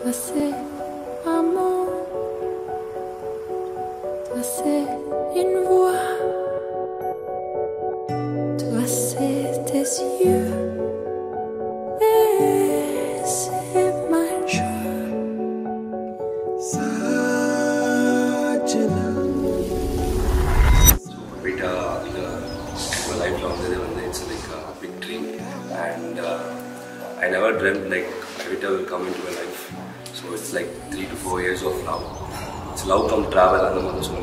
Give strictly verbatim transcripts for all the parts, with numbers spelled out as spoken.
Toi c'est maman, toi c'est une voix, toi c'est tes yeux, et c'est ma joie. Sajna. So Beta, the lifelong together, it's like a big dream, and uh, I never dreamt like Beta will come into my life. So it's like three to four years of love. It's love come travel and the mother soul.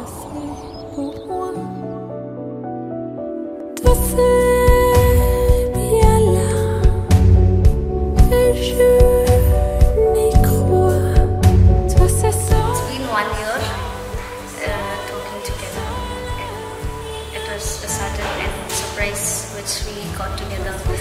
One year uh, talking together. It was a sudden and surprise which we got together.